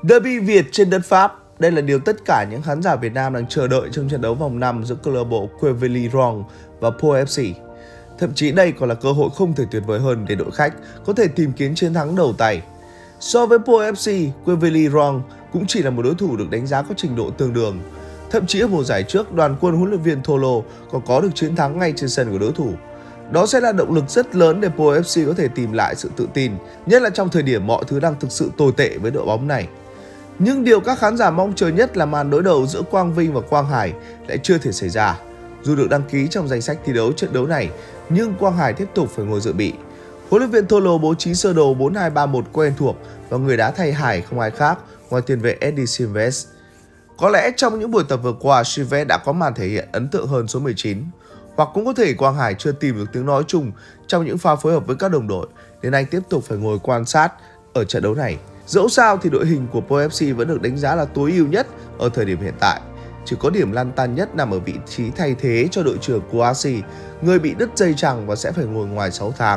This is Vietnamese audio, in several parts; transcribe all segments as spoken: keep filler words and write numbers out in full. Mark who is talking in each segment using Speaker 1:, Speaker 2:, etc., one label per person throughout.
Speaker 1: Derby Việt trên đất Pháp. Đây là điều tất cả những khán giả Việt Nam đang chờ đợi trong trận đấu vòng năm giữa câu lạc bộ Quevilly-Rouen và Pau ép xê. Thậm chí đây còn là cơ hội không thể tuyệt vời hơn để đội khách có thể tìm kiếm chiến thắng đầu tay. So với Pau ép xê, Quevilly-Rouen cũng chỉ là một đối thủ được đánh giá có trình độ tương đương. Thậm chí ở mùa giải trước, đoàn quân huấn luyện viên Tholo còn có được chiến thắng ngay trên sân của đối thủ. Đó sẽ là động lực rất lớn để Pau ép xê có thể tìm lại sự tự tin, nhất là trong thời điểm mọi thứ đang thực sự tồi tệ với đội bóng này. Nhưng điều các khán giả mong chờ nhất là màn đối đầu giữa Quang Vinh và Quang Hải lại chưa thể xảy ra. Dù được đăng ký trong danh sách thi đấu trận đấu này, nhưng Quang Hải tiếp tục phải ngồi dự bị. Huấn luyện viên Tholo bố trí sơ đồ bốn hai ba một quen thuộc và người đá thay Hải không ai khác ngoài tiền vệ Eddy Silves. Có lẽ trong những buổi tập vừa qua, Silves đã có màn thể hiện ấn tượng hơn số mười chín. Hoặc cũng có thể Quang Hải chưa tìm được tiếng nói chung trong những pha phối hợp với các đồng đội, nên anh tiếp tục phải ngồi quan sát ở trận đấu này. Dẫu sao thì đội hình của Pau ép xê vẫn được đánh giá là tối ưu nhất ở thời điểm hiện tại. Chỉ có điểm lăn tăn nhất nằm ở vị trí thay thế cho đội trưởng Kouassi, người bị đứt dây chằng và sẽ phải ngồi ngoài sáu tháng.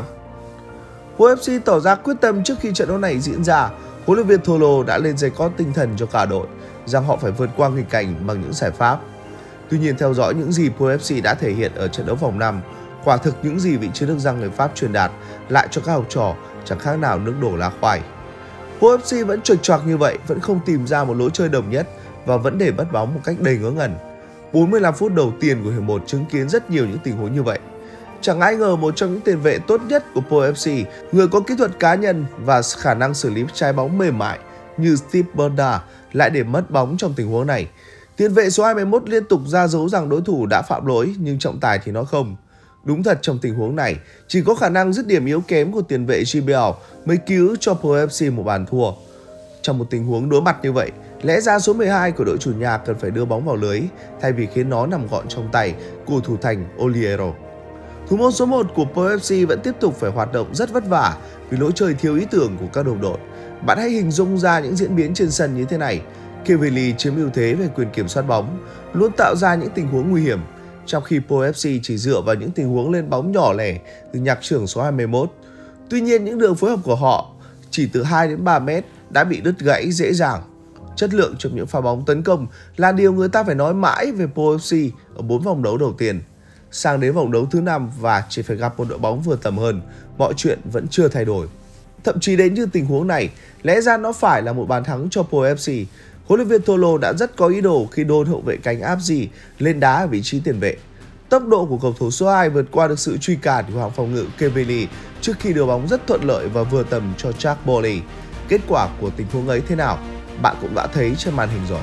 Speaker 1: Pau ép xê tỏ ra quyết tâm trước khi trận đấu này diễn ra. Huấn luyện viên Tholo đã lên dây cót tinh thần cho cả đội rằng họ phải vượt qua nghịch cảnh bằng những giải pháp. Tuy nhiên, theo dõi những gì Pau ép xê đã thể hiện ở trận đấu vòng năm, quả thực những gì vị chiến lược gia người Pháp truyền đạt lại cho các học trò chẳng khác nào nước đổ lá khoai. Pau ép xê vẫn chuệch choạc như vậy, vẫn không tìm ra một lối chơi đồng nhất và vẫn để mất bóng một cách đầy ngớ ngẩn. bốn mươi lăm phút đầu tiên của hiệp một chứng kiến rất nhiều những tình huống như vậy. Chẳng ai ngờ một trong những tiền vệ tốt nhất của Pau ép xê, người có kỹ thuật cá nhân và khả năng xử lý trái bóng mềm mại như Steve Bernard lại để mất bóng trong tình huống này. Tiền vệ số hai mươi mốt liên tục ra dấu rằng đối thủ đã phạm lỗi nhưng trọng tài thì nói không. Đúng thật, trong tình huống này, chỉ có khả năng dứt điểm yếu kém của tiền vệ giê bê lờ mới cứu cho Pau ép xê một bàn thua. Trong một tình huống đối mặt như vậy, lẽ ra số mười hai của đội chủ nhà cần phải đưa bóng vào lưới thay vì khiến nó nằm gọn trong tay của thủ thành Oliero. Thủ môn số một của Pau ép xê vẫn tiếp tục phải hoạt động rất vất vả vì lối chơi thiếu ý tưởng của các đồng đội. Bạn hãy hình dung ra những diễn biến trên sân như thế này. Quevilly chiếm ưu thế về quyền kiểm soát bóng, luôn tạo ra những tình huống nguy hiểm, trong khi Pau ép xê chỉ dựa vào những tình huống lên bóng nhỏ lẻ từ nhạc trưởng số hai mươi mốt. Tuy nhiên, những đường phối hợp của họ chỉ từ hai đến ba mét đã bị đứt gãy dễ dàng. Chất lượng trong những pha bóng tấn công là điều người ta phải nói mãi về Pau ép xê ở bốn vòng đấu đầu tiên. Sang đến vòng đấu thứ năm và chỉ phải gặp một đội bóng vừa tầm hơn, mọi chuyện vẫn chưa thay đổi. Thậm chí đến như tình huống này, lẽ ra nó phải là một bàn thắng cho Pau ép xê. Huấn luyện viên Tholo đã rất có ý đồ khi đôn hậu vệ cánh Abdi lên đá ở vị trí tiền vệ. Tốc độ của cầu thủ số hai vượt qua được sự truy cản của hàng phòng ngự Quevilly trước khi đưa bóng rất thuận lợi và vừa tầm cho Jacques Boli. Kết quả của tình huống ấy thế nào, bạn cũng đã thấy trên màn hình rồi.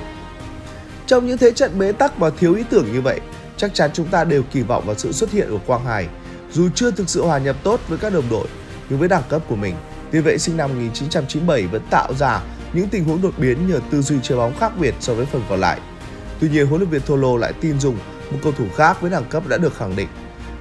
Speaker 1: Trong những thế trận bế tắc và thiếu ý tưởng như vậy, chắc chắn chúng ta đều kỳ vọng vào sự xuất hiện của Quang Hải. Dù chưa thực sự hòa nhập tốt với các đồng đội, nhưng với đẳng cấp của mình, tiền vệ sinh năm một nghìn chín trăm chín mươi bảy vẫn tạo ra những tình huống đột biến nhờ tư duy chơi bóng khác biệt so với phần còn lại. Tuy nhiên, huấn luyện viên Tholo lại tin dùng một cầu thủ khác với đẳng cấp đã được khẳng định.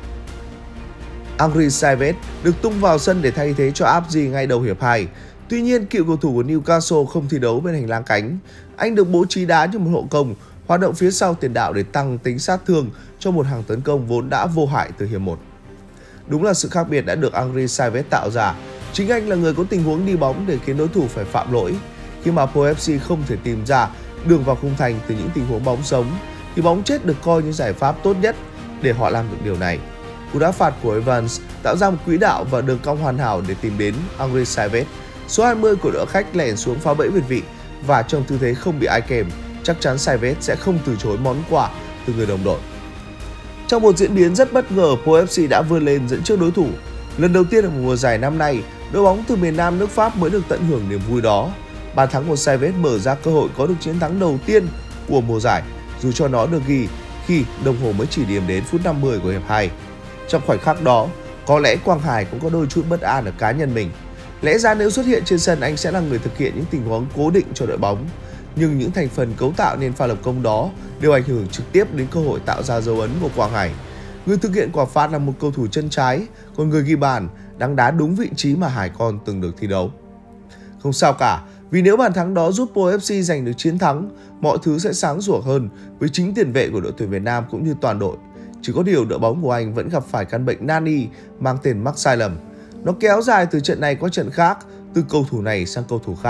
Speaker 1: Henry Silves được tung vào sân để thay thế cho Abdi ngay đầu hiệp hai. Tuy nhiên, cựu cầu thủ của Newcastle không thi đấu bên hành lang cánh. Anh được bố trí đá như một hậu công, hoạt động phía sau tiền đạo để tăng tính sát thương cho một hàng tấn công vốn đã vô hại từ hiệp một. Đúng là sự khác biệt đã được Henry Silves tạo ra. Chính anh là người có tình huống đi bóng để khiến đối thủ phải phạm lỗi. Khi mà Pau ép xê không thể tìm ra đường vào khung thành từ những tình huống bóng sống, thì bóng chết được coi như giải pháp tốt nhất để họ làm được điều này. Cú đá phạt của Evans tạo ra một quỹ đạo và đường cong hoàn hảo để tìm đến Henry Silves. Số hai mươi của đội khách lẻn xuống phá bẫy việt vị và trong tư thế không bị ai kèm, chắc chắn Silves sẽ không từ chối món quà từ người đồng đội. Trong một diễn biến rất bất ngờ, Pau ép xê đã vươn lên dẫn trước đối thủ. Lần đầu tiên ở mùa giải năm nay, đội bóng từ miền Nam nước Pháp mới được tận hưởng niềm vui đó. Bàn thắng của Silves mở ra cơ hội có được chiến thắng đầu tiên của mùa giải, dù cho nó được ghi khi đồng hồ mới chỉ điểm đến phút năm mươi của hiệp hai. Trong khoảnh khắc đó, có lẽ Quang Hải cũng có đôi chút bất an ở cá nhân mình. Lẽ ra nếu xuất hiện trên sân, anh sẽ là người thực hiện những tình huống cố định cho đội bóng. Nhưng những thành phần cấu tạo nên pha lập công đó đều ảnh hưởng trực tiếp đến cơ hội tạo ra dấu ấn của Quang Hải. Người thực hiện quả phạt là một cầu thủ chân trái, còn người ghi bàn đang đá đúng vị trí mà Hải Con từng được thi đấu. Không sao cả, vì nếu bàn thắng đó giúp Pau ép xê giành được chiến thắng, mọi thứ sẽ sáng sủa hơn với chính tiền vệ của đội tuyển Việt Nam cũng như toàn đội. Chỉ có điều đội bóng của anh vẫn gặp phải căn bệnh nan y mang tên mắc sai lầm. Nó kéo dài từ trận này qua trận khác, từ cầu thủ này sang cầu thủ khác,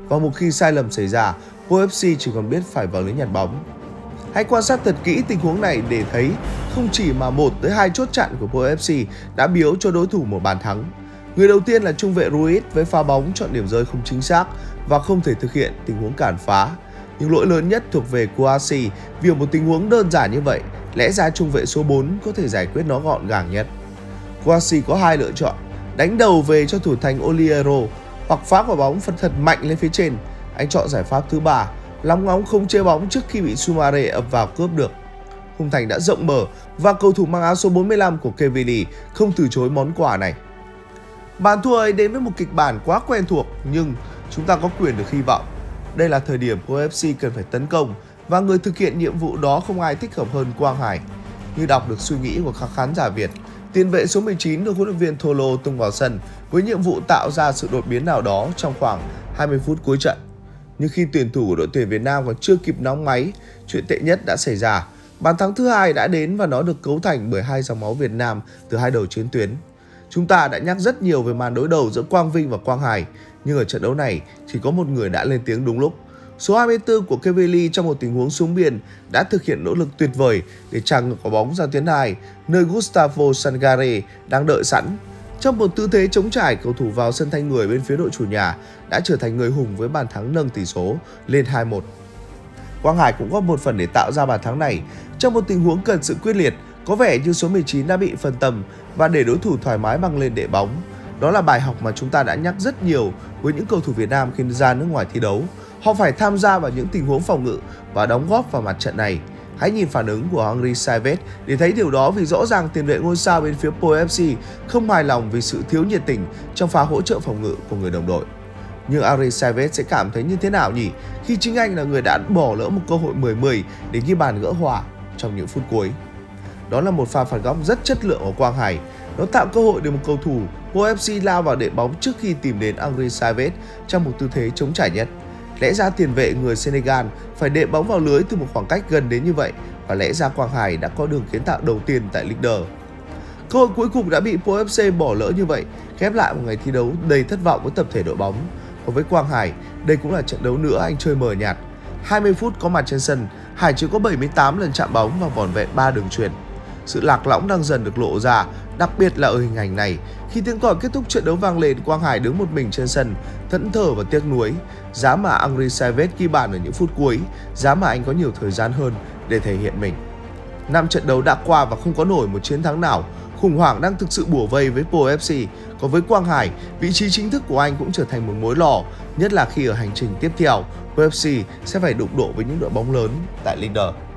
Speaker 1: và một khi sai lầm xảy ra, pê ô ép xê chỉ còn biết phải vào lưới nhặt bóng. Hãy quan sát thật kỹ tình huống này để thấy không chỉ mà một tới hai chốt chặn của pê ô ép xê đã biếu cho đối thủ một bàn thắng. Người đầu tiên là trung vệ Ruiz với pha bóng chọn điểm rơi không chính xác và không thể thực hiện tình huống cản phá. Nhưng lỗi lớn nhất thuộc về Kouassi vì một tình huống đơn giản như vậy, lẽ ra trung vệ số bốn có thể giải quyết nó gọn gàng nhất. Kouassi có hai lựa chọn: đánh đầu về cho thủ thành Oliero hoặc phá quả bóng phân thật mạnh lên phía trên. Anh chọn giải pháp thứ ba, lóng ngóng không chế bóng trước khi bị Soumare ập vào cướp được. Khung thành đã rộng mở và cầu thủ mang áo số bốn mươi lăm của Quevilly không từ chối món quà này. Bàn thua ấy đến với một kịch bản quá quen thuộc, nhưng chúng ta có quyền được hy vọng. Đây là thời điểm pê ô ép xê cần phải tấn công và người thực hiện nhiệm vụ đó không ai thích hợp hơn Quang Hải. Như đọc được suy nghĩ của các khán giả Việt, tiền vệ số mười chín được huấn luyện viên Tholo tung vào sân với nhiệm vụ tạo ra sự đột biến nào đó trong khoảng hai mươi phút cuối trận. Nhưng khi tuyển thủ của đội tuyển Việt Nam còn chưa kịp nóng máy, chuyện tệ nhất đã xảy ra. Bàn thắng thứ hai đã đến và nó được cấu thành bởi hai dòng máu Việt Nam từ hai đầu chiến tuyến. Chúng ta đã nhắc rất nhiều về màn đối đầu giữa Quang Vinh và Quang Hải, nhưng ở trận đấu này chỉ có một người đã lên tiếng đúng lúc. Số hai mươi tư của Quevilly trong một tình huống xuống biên đã thực hiện nỗ lực tuyệt vời để tràn ngược quả bóng ra tuyến hai, nơi Gustavo Sangare đang đợi sẵn. Trong một tư thế chống trải, cầu thủ vào sân thay người bên phía đội chủ nhà đã trở thành người hùng với bàn thắng nâng tỷ số lên hai một. Quang Hải cũng góp một phần để tạo ra bàn thắng này trong một tình huống cần sự quyết liệt. Có vẻ như số mười chín đã bị phân tâm và để đối thủ thoải mái băng lên để bóng. Đó là bài học mà chúng ta đã nhắc rất nhiều với những cầu thủ Việt Nam khi ra nước ngoài thi đấu. Họ phải tham gia vào những tình huống phòng ngự và đóng góp vào mặt trận này. Hãy nhìn phản ứng của Henri Saivet để thấy điều đó, vì rõ ràng tiền vệ ngôi sao bên phía pê ô ép xê không hài lòng vì sự thiếu nhiệt tình trong pha hỗ trợ phòng ngự của người đồng đội. Nhưng Henri Saivet sẽ cảm thấy như thế nào nhỉ khi chính anh là người đã bỏ lỡ một cơ hội mười mười để ghi bàn gỡ hòa trong những phút cuối. Đó là một pha phạt góc rất chất lượng của Quang Hải. Nó tạo cơ hội để một cầu thủ pê ô ép xê lao vào đệm bóng trước khi tìm đến Henri Saivet trong một tư thế chống trải nhất. Lẽ ra tiền vệ người Senegal phải đệm bóng vào lưới từ một khoảng cách gần đến như vậy, và lẽ ra Quang Hải đã có đường kiến tạo đầu tiên tại Leader. Cơ hội cuối cùng đã bị pê ô ép xê bỏ lỡ như vậy, khép lại một ngày thi đấu đầy thất vọng với tập thể đội bóng. Còn với Quang Hải, đây cũng là trận đấu nữa anh chơi mờ nhạt. hai mươi phút có mặt trên sân, Hải chỉ có bảy mươi tám lần chạm bóng và vỏn vẹn ba đường chuyền. Sự lạc lõng đang dần được lộ ra, đặc biệt là ở hình ảnh này. Khi tiếng còi kết thúc trận đấu vang lên, Quang Hải đứng một mình trên sân, thẫn thờ và tiếc nuối. Giá mà Henri Saivet ghi bàn ở những phút cuối, giá mà anh có nhiều thời gian hơn để thể hiện mình. Năm trận đấu đã qua và không có nổi một chiến thắng nào. Khủng hoảng đang thực sự bủa vây với pê ô ép xê. Còn với Quang Hải, vị trí chính thức của anh cũng trở thành một mối lo, nhất là khi ở hành trình tiếp theo, pê ô ép xê sẽ phải đụng độ với những đội bóng lớn tại Leader.